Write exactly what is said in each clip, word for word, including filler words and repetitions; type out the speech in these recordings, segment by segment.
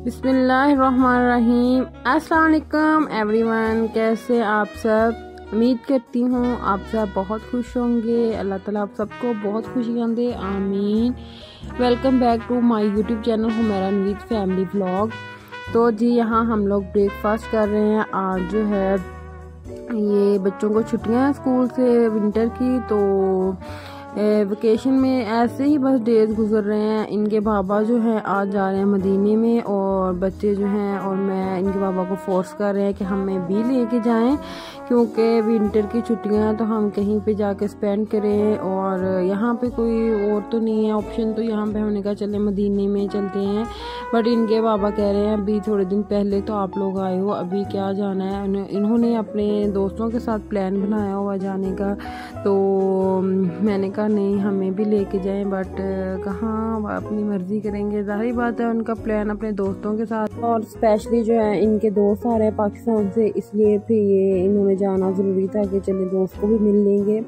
बिस्मिल्लाहिर्रहमानिर्रहीम। अस्सलाम वालेकुम एवरीवन, कैसे आप सब? उम्मीद करती हूँ आप सब बहुत खुश होंगे। अल्लाह ताला आप सबको बहुत खुशियाँ दे, आमीन। Welcome back to my YouTube channel Humaira Naveed family vlog. तो जी यहाँ हम लोग ब्रेकफास्ट कर रहे हैं। आज जो है ये बच्चों को छुट्टियाँ हैं स्कूल से विंटर की, तो वेकेशन में ऐसे ही बस डेज गुजर रहे हैं। इनके बाबा जो हैं आज जा रहे हैं मदीने में, और बच्चे जो हैं और मैं इनके बाबा को फोर्स कर रहे हैं कि हमें भी लेके जाएं, क्योंकि विंटर की छुट्टियां हैं तो हम कहीं पे जाके स्पेंड करें। और यहाँ पे कोई और तो नहीं है ऑप्शन, तो यहाँ पे हमने कहा चले मदीने में चलते हैं। बट इनके बाबा कह रहे हैं अभी थोड़े दिन पहले तो आप लोग आए हो, अभी क्या जाना है। इन्होंने अपने दोस्तों के साथ प्लान बनाया हुआ जाने का, तो मैंने कहा नहीं हमें भी लेके जाएं। बट कहाँ अपनी मर्जी करेंगे, जाहिर बात है उनका प्लान अपने दोस्तों के साथ, और स्पेशली जो है इनके दोस्त आ रहे हैं पाकिस्तान से, इसलिए फिर ये इन्होंने जाना ज़रूरी था कि चले दोस्त को भी मिल लेंगे।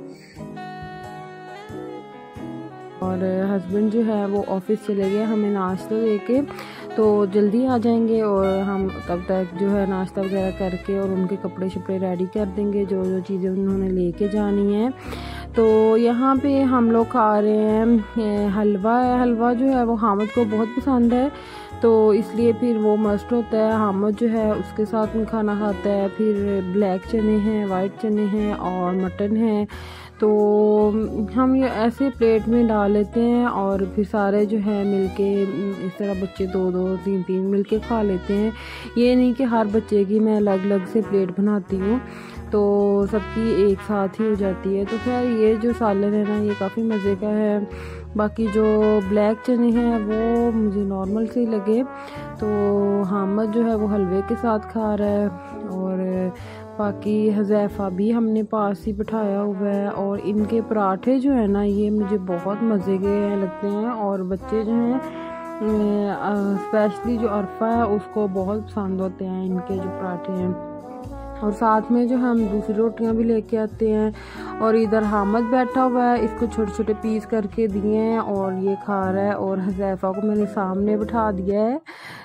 और हस्बैंड जो है वो ऑफिस चले गए हमें नाश्ता दे के, तो जल्दी आ जाएंगे और हम तब तक जो है नाश्ता वगैरह करके और उनके कपड़े शपड़े रेडी कर देंगे, जो जो चीज़ें उन्होंने लेके जानी है। तो यहाँ पे हम लोग खा रहे हैं हलवा है। हलवा जो है वो हामिद को बहुत पसंद है, तो इसलिए फिर वो मस्ट होता है। हामिद जो है उसके साथ में खाना खाता है। फिर ब्लैक चने हैं, वाइट चने हैं और मटन है, तो हम ये ऐसे प्लेट में डाल लेते हैं और फिर सारे जो है मिलके इस तरह बच्चे दो दो तीन तीन मिलके खा लेते हैं। ये नहीं कि हर बच्चे की मैं अलग अलग से प्लेट बनाती हूँ, तो सबकी एक साथ ही हो जाती है। तो खैर ये जो सालन है ना ये काफ़ी मज़े का है। बाकी जो ब्लैक चने हैं वो मुझे नॉर्मल से ही लगे, तो हामिद जो है वो हलवे के साथ खा रहा है, और बाकी हज़ैफ़ा भी हमने पास ही बिठाया हुआ है। और इनके पराठे जो है ना ये मुझे बहुत मज़े के लगते हैं, और बच्चे जो हैं स्पेशली जो अरफा है उसको बहुत पसंद होते हैं इनके जो पराठे हैं। और साथ में जो हम दूसरी रोटियां भी लेके आते हैं। और इधर हामिद बैठा हुआ है, इसको छोटे छोटे पीस करके दिए हैं और ये खा रहा है। और हज़ैफ़ा को मैंने सामने बिठा दिया है।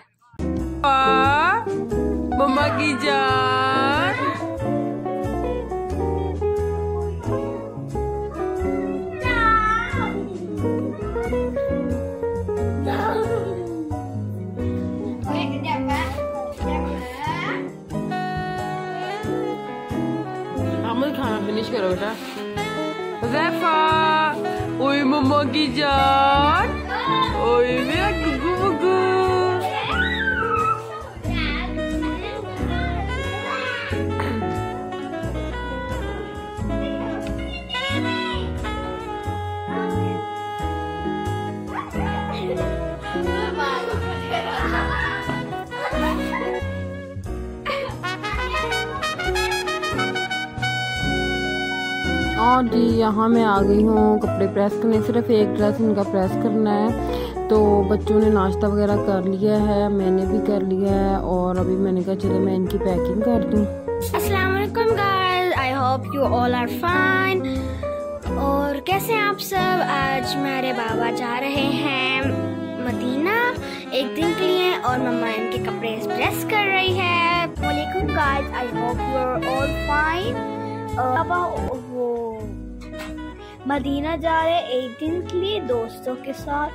मम्मा की जान, खाना फिनिश करो बेटा। ज़ैफ़ा, ओए मम्मा की जान, ओए मेरा गुगु गुगु। और जी यहाँ मैं आ गई हूँ कपड़े प्रेस करने। सिर्फ एक ड्रेस इनका प्रेस करना है, तो बच्चों ने नाश्ता वगैरह कर लिया है, मैंने भी कर लिया है, और अभी मैंने कहा चले मैं इनकी पैकिंग कर दूँ। अस्सलाम वालेकुम guys, I hope you all are fine. और कैसे हैं आप सब? आज मेरे बाबा जा रहे हैं मदीना एक दिन के लिए, और मम्मा इनके कपड़े प्रेस कर रही है। वालेकुम guys, I hope you are all fine. बाबा वो मदीना जा रहे एक दिन के लिए दोस्तों के साथ।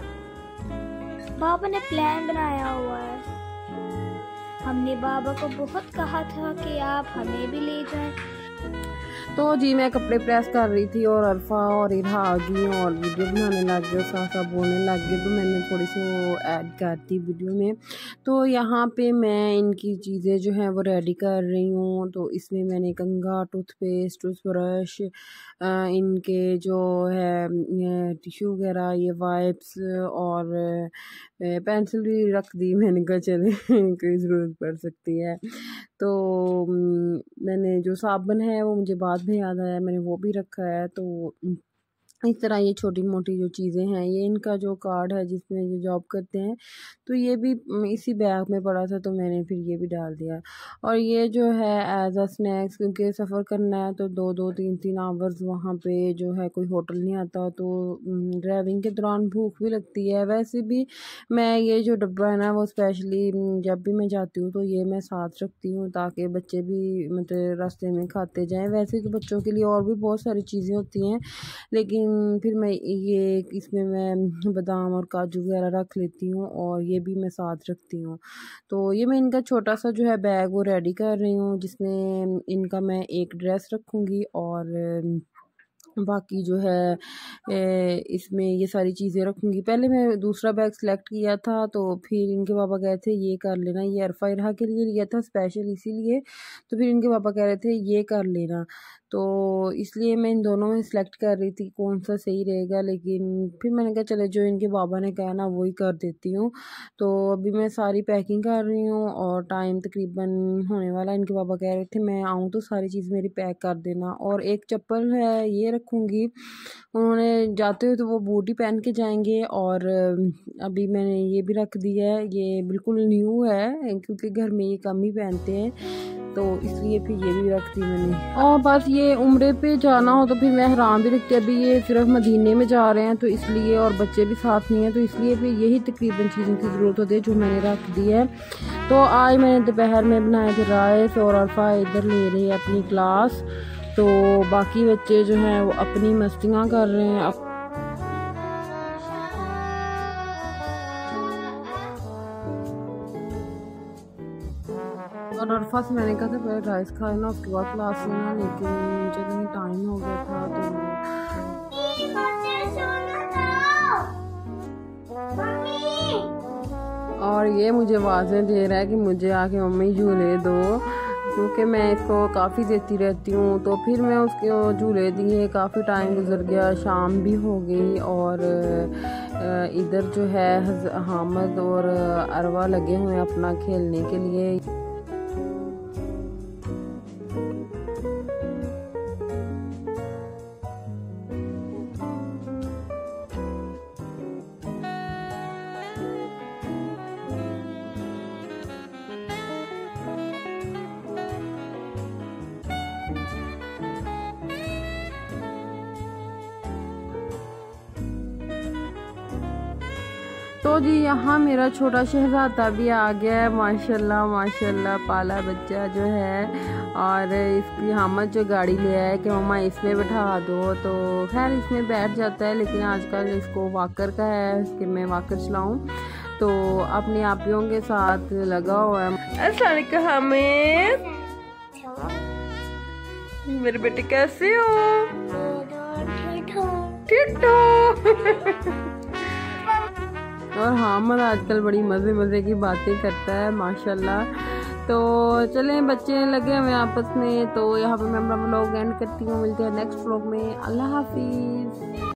बाबा ने प्लान बनाया हुआ है। हमने बाबा को बहुत कहा था कि आप हमें भी ले जाएं। तो जी मैं कपड़े प्रेस कर रही थी और अरफा और इरहा आ गई और वीडियो बनाने लग गए, साथ साथ बोलने लग गए, तो मैंने थोड़ी सी वो ऐड कर दी वीडियो में। तो यहाँ पे मैं इनकी चीज़ें जो हैं वो रेडी कर रही हूँ। तो इसमें मैंने कंघा, टूथपेस्ट, टूथब्रश, इनके जो है टिश्यू वगैरह, ये वाइप्स और पेंसिल भी रख दी। मैंने कहा चले कोई ज़रूरत पड़ सकती है। तो मैंने जो साबुन है वो मुझे बाद में याद आया, मैंने वो भी रखा है। तो इस तरह ये छोटी मोटी जो चीज़ें हैं, ये इनका जो कार्ड है जिसमें ये जॉब करते हैं, तो ये भी इसी बैग में पड़ा था, तो मैंने फिर ये भी डाल दिया। और ये जो है एज अ स्नैक्स, क्योंकि सफ़र करना है तो दो दो तीन तीन आवर्स वहाँ पे जो है कोई होटल नहीं आता, तो ड्राइविंग के दौरान भूख भी लगती है। वैसे भी मैं ये जो डब्बा है ना, वो स्पेशली जब भी मैं जाती हूँ तो ये मैं साथ रखती हूँ, ताकि बच्चे भी मतलब रास्ते में खाते जाएँ। वैसे तो बच्चों के लिए और भी बहुत सारी चीज़ें होती हैं, लेकिन फिर मैं ये इसमें मैं बादाम और काजू वगैरह रख लेती हूँ, और ये भी मैं साथ रखती हूँ। तो ये मैं इनका छोटा सा जो है बैग वो रेडी कर रही हूँ, जिसमें इनका मैं एक ड्रेस रखूँगी, और बाकी जो है इसमें ये सारी चीज़ें रखूँगी। पहले मैं दूसरा बैग सिलेक्ट किया था, तो फिर इनके पापा कह रहे थे ये कर लेना, ये अरफा इरहा के लिए लिया था स्पेशल इसीलिए, तो फिर इनके पापा कह रहे थे ये कर लेना, तो इसलिए मैं इन दोनों में सिलेक्ट कर रही थी कौन सा सही रहेगा। लेकिन फिर मैंने कहा चले जो इनके बाबा ने कहा ना वही कर देती हूँ। तो अभी मैं सारी पैकिंग कर रही हूँ, और टाइम तकरीबन होने वाला। इनके पापा कह रहे थे मैं आऊँ तो सारी चीज़ मेरी पैक कर देना। और एक चप्पल है ये रखूँगी, उन्होंने जाते हुए तो वो बूट ही पहन के जाएंगे, और अभी मैंने ये भी रख दिया है, ये बिल्कुल न्यू है क्योंकि घर में ये कम ही पहनते हैं, तो इसलिए फिर ये भी रख दी मैंने। और बस ये उम्रे पे जाना हो तो फिर मैं हैरान भी रखती, अभी ये सिर्फ मदीने में जा रहे हैं तो इसलिए, और बच्चे भी साथ नहीं हैं, तो इसलिए फिर यही तकरीबन चीज़ों की ज़रूरत होती है जो मैंने रख दी है। तो आज मैंने दोपहर में बनाए थे राइस, और अल्फा इधर ले रही है अपनी क्लास, तो बाकी बच्चे जो हैं वो अपनी मस्तियाँ कर रहे हैं। और अरफा से मैंने कहा था पहले राइस खा लेना उसके बाद क्लास लेना, लेकिन चलो टाइम हो गया था तो। और ये मुझे आवाज़ें दे रहा है कि मुझे आके मम्मी झूले दो, क्योंकि मैं इसको काफ़ी देती रहती हूँ। तो फिर मैं उसके झूले दिए, काफ़ी टाइम गुजर गया, शाम भी हो गई, और इधर जो है हामिद और अरवा लगे हुए हैं अपना खेलने के लिए। तो जी यहाँ मेरा छोटा शहजादा भी आ गया है, माशाल्लाह माशाल्लाह पाला बच्चा जो है। और इसकी हामिद जो गाड़ी ले आया है कि मम्मा इसमें बैठा दो, तो खैर इसमें बैठ जाता है, लेकिन आजकल इसको वॉकर का है कि मैं वॉकर चलाऊँ, तो अपने आपियों के साथ लगा हुआ है। अस्सलाम वालेकुम हामिद, मेरे बेटे कैसे हो? टिट्टू। और हामिद आजकल बड़ी मज़े मज़े की बातें करता है माशाल्लाह। तो चलें बच्चे लगे हुए आपस में, तो यहाँ पे मैं अपना व्लॉग एंड करती हूँ। मिलते हैं नेक्स्ट व्लॉग में। अल्लाह हाफिज़।